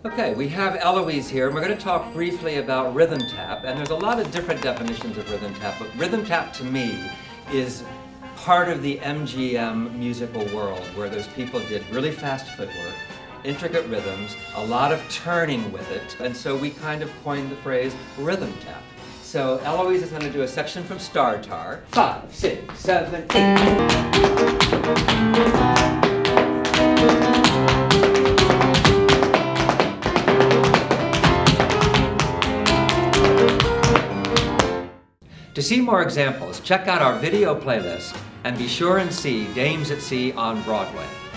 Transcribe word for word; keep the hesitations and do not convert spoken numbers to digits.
Okay, we have Eloise here, and we're going to talk briefly about rhythm tap. And there's a lot of different definitions of rhythm tap, but rhythm tap to me is part of the M G M musical world, where those people did really fast footwork, intricate rhythms, a lot of turning with it, and so we kind of coined the phrase rhythm tap. So Eloise is going to do a section from Star Tar. Five, six, seven, eight. To see more examples, check out our video playlist and be sure and see Dames at Sea on Broadway.